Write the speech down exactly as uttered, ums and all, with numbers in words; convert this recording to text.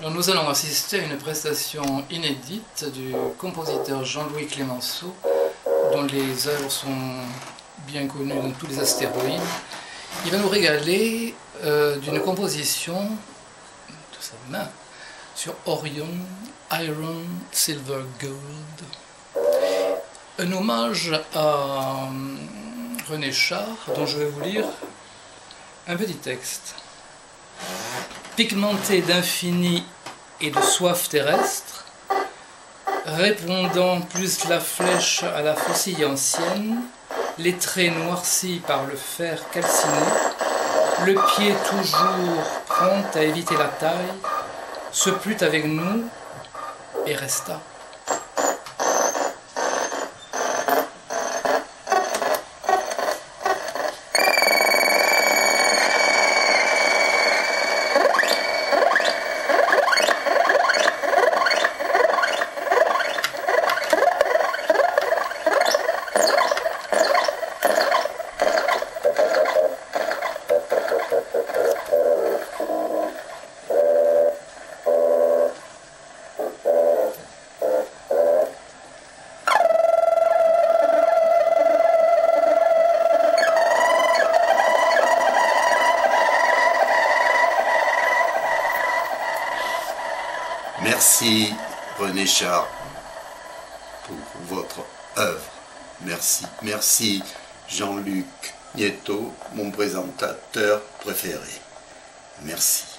Alors, nous allons assister à une prestation inédite du compositeur Jean-Louis Clemenceau, dont les œuvres sont bien connues dans tous les astéroïdes. Il va nous régaler euh, d'une composition de sa main sur Orion, Iron, Silver, Gold. Un hommage à René Char, dont je vais vous lire un petit texte. Pigmenté d'infini et de soif terrestre, répondant plus la flèche à la faucille ancienne, les traits noircis par le fer calciné, le pied toujours prompt à éviter la taille, se plut avec nous et resta. Merci René Char pour votre œuvre. Merci. Merci Jean-Luc Nieto, mon présentateur préféré. Merci.